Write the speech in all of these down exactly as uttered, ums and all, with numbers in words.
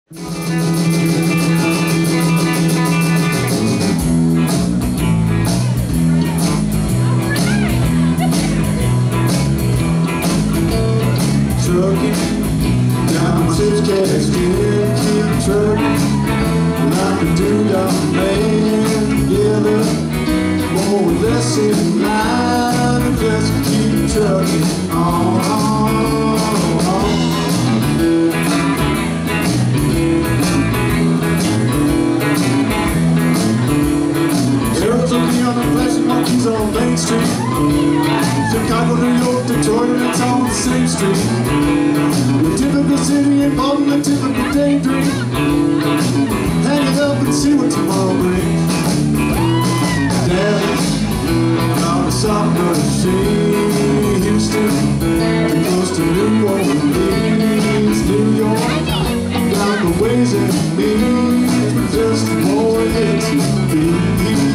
Down to Cascade, keep trucking like a do-dog man together, more or less in line. Just keep trucking on, on, on. Arrows will be on the flashing monkeys on Main Street. Chicago, New York, Detroit, and it's all the same street. Typical city involved in a typical daydream. Hang it up and see what tomorrow brings. Dallas, on a summer sea, Houston, close to New Orleans, New York, down the ways and means, but just more yet to be.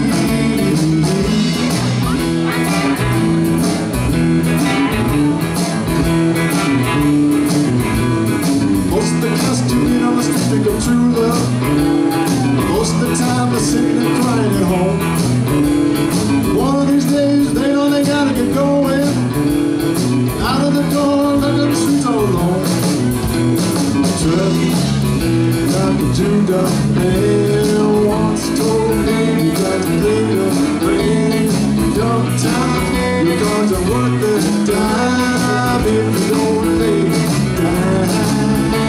True love, most of the time they're sitting and crying at home. One of these days they know they gotta get going, out of the door, let them streets all alone. Trucking like a two-dog man once told me, you got to play the rain. Young time, your cards are worth the dime if you don't lay it down.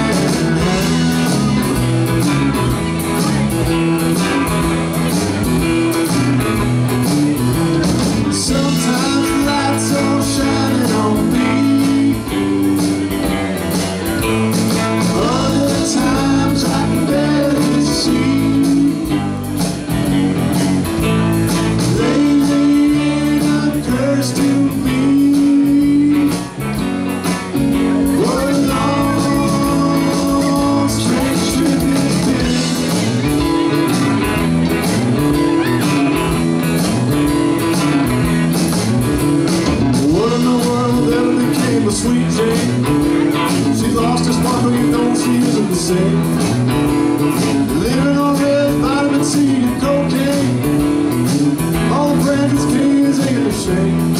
Sweet Jane, she lost her sparkle, you know she isn't the same. Living on red, vitamin C and cocaine, all the brands kids ain't a shame.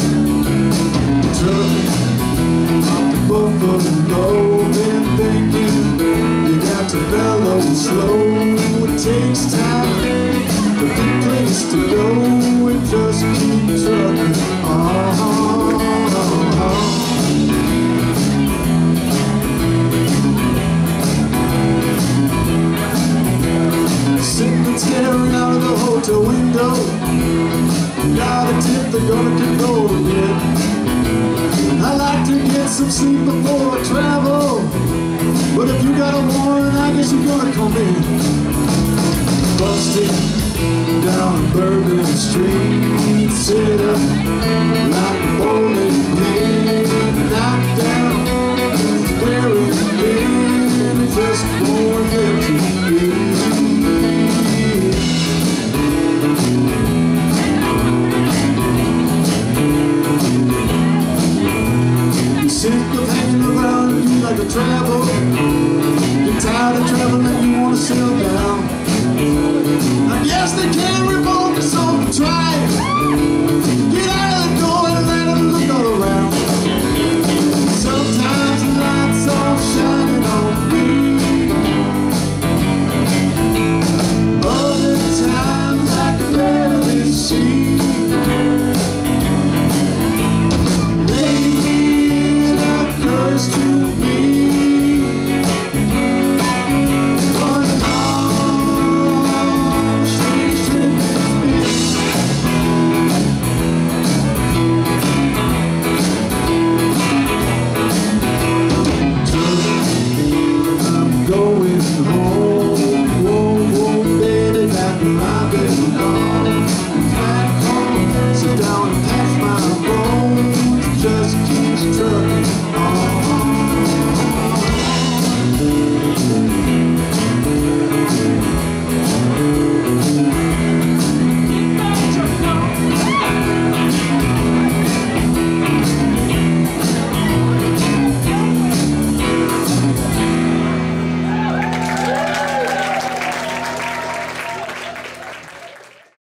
Trucking off the Buffalo, been thinking you got to mellow slow. It takes time, the big place to go, and just keep trucking on. Staring out of the hotel window, got a tip, they're gonna get going again. I like to get some sleep before I travel, but if you got a warrant, I guess you're gonna come in. Busted down Bourbon Street, sit up